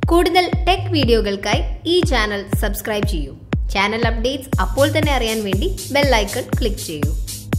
കൂടുതൽ ടെക് വീഡിയോകൾക്കായി ഈ ചാനൽ സബ്സ്ക്രൈബ് ചെയ്യൂ. ചാനൽ അപ്ഡേറ്റ്സ് അപ്പോൾ തന്നെ അറിയാൻ വേണ്ടി ബെൽ ഐക്കൺ ക്ലിക്ക് ചെയ്യൂ.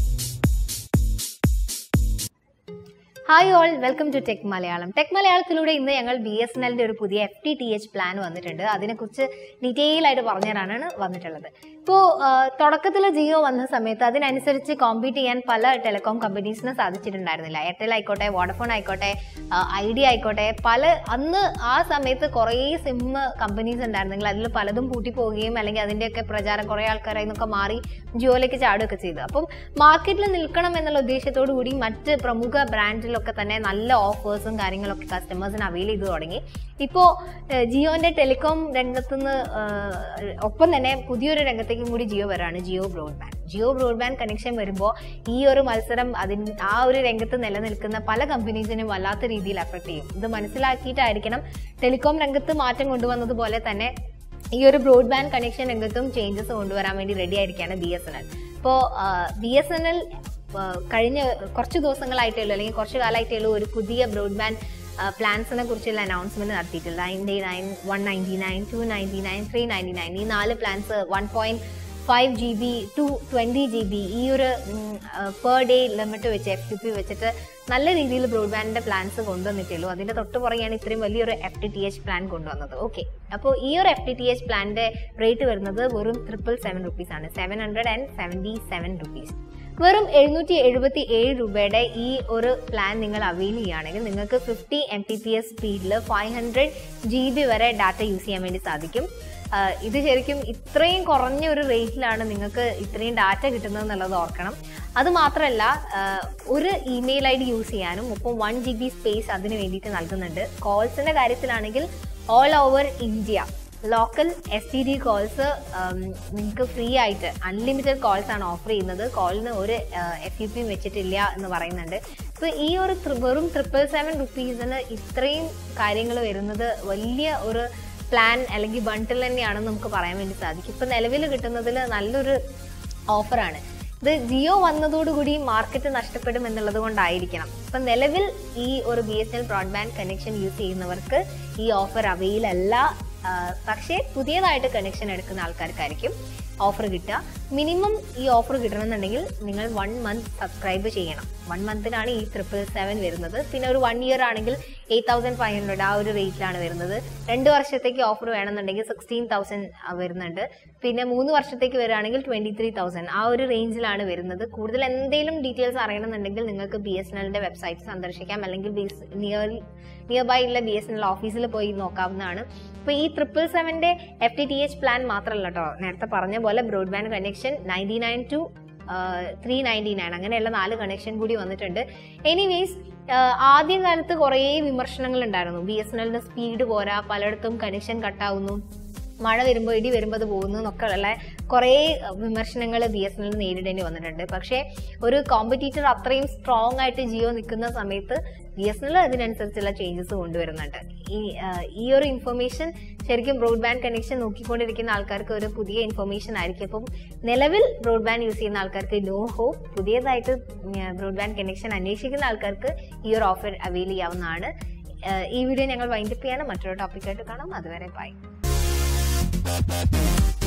Hi all, welcome to tech Malayalam. Tech മലയാളത്തിലൂടെ ഇന്ന് ഞങ്ങൾ BSNLന്റെ ഒരു പുതിയ FTTH പ്ലാൻ വന്നിട്ടുണ്ട്. അതിനെക്കുറിച്ച് ഡീറ്റെയിൽ ആയിട്ട് പറഞ്ഞുതരാനാണ് വന്നിട്ടുള്ളത്. ഇപ്പോൾ തുടക്കത്തിൽ ജിയോ വന്ന സമയത്ത് അതിനനുസരിച്ച് കോമ്പീറ്റ് ചെയ്യാൻ പല ടെലികോം കമ്പനീസിന് സാധിച്ചിട്ടുണ്ടായിരുന്നില്ല. എയർടെൽ ആയിക്കോട്ടെ, വോഡഫോൺ ആയിക്കോട്ടെ, ഐഡിയ ആയിക്കോട്ടെ, അന്ന് ആ സമയത്ത് കുറേ സിം കമ്പനീസ് ഉണ്ടായിരുന്നെങ്കിൽ അതിൽ പലതും പൂട്ടിപ്പോവുകയും അല്ലെങ്കിൽ അതിൻ്റെയൊക്കെ പ്രചാരം കുറേ ആൾക്കാരായി നിന്നൊക്കെ മാറി ജിയോയിലേക്ക് ചാടുകയൊക്കെ ചെയ്തു. അപ്പം മാർക്കറ്റിൽ നിൽക്കണം എന്നുള്ള ഉദ്ദേശത്തോടു കൂടി മറ്റ് പ്രമുഖ ബ്രാൻഡിലൊക്കെ തന്നെ നല്ല ഓഫേഴ്സും കാര്യങ്ങളൊക്കെ കസ്റ്റമേഴ്സിന് അവൈൽ ചെയ്ത് തുടങ്ങി. ഇപ്പോൾ ജിയോന്റെ ടെലികോം രംഗത്തുനിന്ന് ഒപ്പം തന്നെ പുതിയൊരു രംഗത്തേക്കും കൂടി ജിയോ വരാണ്, ജിയോ ബ്രോഡ്ബാൻഡ് കണക്ഷൻ വരുമ്പോൾ ഈ ഒരു മത്സരം ആ ഒരു രംഗത്ത് നിലനിൽക്കുന്ന പല കമ്പനീസിനും വല്ലാത്ത രീതിയിൽ അഫക്ട് ചെയ്യും. ഇത് മനസ്സിലാക്കിയിട്ടായിരിക്കണം ടെലികോം രംഗത്ത് മാറ്റം കൊണ്ടുവന്നതുപോലെ തന്നെ ഈ ഒരു ബ്രോഡ്ബാൻഡ് കണക്ഷൻ രംഗത്തും ചേഞ്ചസ് കൊണ്ടുവരാൻ വേണ്ടി റെഡി ആയിരിക്കുകയാണ് BSNL. ഇപ്പോൾ BSNL കഴിഞ്ഞ കുറച്ച് ദിവസങ്ങളായിട്ടേ ഉള്ളൂ, അല്ലെങ്കിൽ കുറച്ച് കാലമായിട്ടേ ഉള്ളൂ ഒരു പുതിയ ബ്രോഡ്ബാൻഡ് പ്ലാൻസിനെ കുറിച്ചുള്ള അനൗൺസ്മെന്റ് നടത്തിയിട്ടില്ല. 99, 199, 299, 399 ഈ 4 പ്ലാൻസ് 1.5 GB to 20 GB ഈ ഒരു പെർ ഡേ ലിമിറ്റ് വെച്ച് FTP വെച്ചിട്ട് നല്ല രീതിയിൽ ബ്രോഡ്ബാൻഡിന്റെ പ്ലാൻസ് കൊണ്ടുവന്നിട്ടുള്ളൂ. അതിന്റെ തൊട്ട് പുറകെയാണ് ഇത്രയും വലിയൊരു FTTH പ്ലാൻ കൊണ്ടുവന്നത്. ഓക്കെ, അപ്പോൾ ഈ ഒരു FTTH പ്ലാന്റെ റേറ്റ് വരുന്നത് വെറും 777 rupees ആണ്. 777 rupees. വെറും 777 രൂപയുടെ ഈ ഒരു പ്ലാൻ നിങ്ങൾ അവൈൽ ചെയ്യുകയാണെങ്കിൽ നിങ്ങൾക്ക് 50 Mbps സ്പീഡിൽ 500 GB വരെ ഡാറ്റ യൂസ് ചെയ്യാൻ വേണ്ടി സാധിക്കും. ഇത് ശരിക്കും ഇത്രയും കുറഞ്ഞ ഒരു റേറ്റിലാണ് നിങ്ങൾക്ക് ഇത്രയും ഡാറ്റ കിട്ടുന്നത് എന്നുള്ളത് ഓർക്കണം. അത് മാത്രമല്ല, ഒരു ഇമെയിൽ ID യൂസ് ചെയ്യാനും ഒപ്പം 1 GB സ്പേസ് അതിന് വേണ്ടിയിട്ട് നൽകുന്നുണ്ട്. കോൾസിന്റെ കാര്യത്തിലാണെങ്കിൽ all over India local STD calls നിങ്ങൾക്ക് ഫ്രീ ആയിട്ട് അൺലിമിറ്റഡ് കോൾസ് ആണ് ഓഫർ ചെയ്യുന്നത്. കോളിന് ഒരു FUP വെച്ചിട്ടില്ല എന്ന് പറയുന്നുണ്ട്. ഇപ്പോൾ ഈ ഒരു വെറും 777 rupeesന് ഇത്രയും കാര്യങ്ങൾ വരുന്നത് വലിയ ഒരു പ്ലാൻ അല്ലെങ്കിൽ ബണ്ടിൽ തന്നെയാണെന്ന് നമുക്ക് പറയാൻ വേണ്ടി സാധിക്കും. ഇപ്പം നിലവിൽ കിട്ടുന്നതിൽ നല്ലൊരു ഓഫറാണ്. ഇത് ജിയോ വന്നതോടുകൂടി മാർക്കറ്റ് നഷ്ടപ്പെടും എന്നുള്ളത് കൊണ്ടായിരിക്കണം. ഇപ്പം നിലവിൽ ഈ ഒരു BSNL ബ്രോഡ്ബാൻഡ് കണക്ഷൻ യൂസ് ചെയ്യുന്നവർക്ക് ഈ ഓഫർ അവൈൽ അല്ല. പക്ഷേ പുതിയതായിട്ട് കണക്ഷൻ എടുക്കുന്ന ആൾക്കാർക്കായിരിക്കും ഓഫർ കിട്ടുക. മിനിമം ഈ ഓഫർ കിട്ടണമെന്നുണ്ടെങ്കിൽ നിങ്ങൾ 1 month സബ്സ്ക്രൈബ് ചെയ്യണം. 1 monthനാണ് ഈ 777 വരുന്നത്. പിന്നെ ഒരു 1 year ആണെങ്കിൽ 8500 ആ ഒരു റേറ്റിലാണ് വരുന്നത്. 2 വർഷത്തേക്ക് ഓഫർ വേണമെന്നുണ്ടെങ്കിൽ 16,000 വരുന്നുണ്ട്. പിന്നെ 3 വർഷത്തേക്ക് വരികയാണെങ്കിൽ 23,000 ആ ഒരു റേഞ്ചിലാണ് വരുന്നത്. കൂടുതൽ എന്തെങ്കിലും ഡീറ്റെയിൽസ് അറിയണമെന്നുണ്ടെങ്കിൽ നിങ്ങൾക്ക് BSNLന്റെ വെബ്സൈറ്റ് സന്ദർശിക്കാം, അല്ലെങ്കിൽ നിയർ ബൈ ഉള്ള BSNL ഓഫീസിൽ പോയി നോക്കാവുന്നതാണ്. ഇപ്പോൾ ഈ 777ന്റെ FTTH പ്ലാൻ മാത്രമല്ല കേട്ടോ, നേരത്തെ പറഞ്ഞ പോലെ ബ്രോഡ്ബാൻഡ് കണക്ഷൻ 99 to 399 അങ്ങനെയുള്ള 4 കണക്ഷൻ കൂടി വന്നിട്ടുണ്ട്. എനിവേസ്, ആദ്യകാലത്ത് കുറേ വിമർശനങ്ങൾ ഉണ്ടായിരുന്നു. BSNLന്റെ സ്പീഡ് പോരാ, പലയിടത്തും കണക്ഷൻ കട്ടാവുന്നു, മഴ വരുമ്പോൾ ഇടി വരുമ്പോൾ അത് പോകുന്നു എന്നൊക്കെ ഉള്ള കുറേ വിമർശനങ്ങൾ BSNL നേരിടേണ്ടി വന്നിട്ടുണ്ട്. പക്ഷേ ഒരു കോമ്പറ്റീറ്റർ അത്രയും സ്ട്രോങ് ആയിട്ട് ജിയോ നിൽക്കുന്ന സമയത്ത് BSNL അതിനനുസരിച്ചുള്ള ചേഞ്ചസ് കൊണ്ടുവരുന്നുണ്ട്. ഈ ഒരു ഇൻഫർമേഷൻ ശരിക്കും ബ്രോഡ്ബാൻഡ് കണക്ഷൻ നോക്കിക്കൊണ്ടിരിക്കുന്ന ആൾക്കാർക്ക് ഒരു പുതിയ ഇൻഫർമേഷൻ ആയിരിക്കും. അപ്പം നിലവിൽ ബ്രോഡ്ബാൻഡ് യൂസ് ചെയ്യുന്ന ആൾക്കാർക്ക് നോ ഹോപ്പ്. പുതിയതായിട്ട് ബ്രോഡ്ബാൻഡ് കണക്ഷൻ അന്വേഷിക്കുന്ന ആൾക്കാർക്ക് ഈ ഒരു ഓഫർ അവൈൽ ചെയ്യാവുന്നതാണ്. ഈ വീഡിയോ ഞങ്ങൾ വൈൻഡപ്പ് ചെയ്യാണ്. മറ്റൊരു ടോപ്പിക്കായിട്ട് കാണാം. അതുവരെ ബൈ.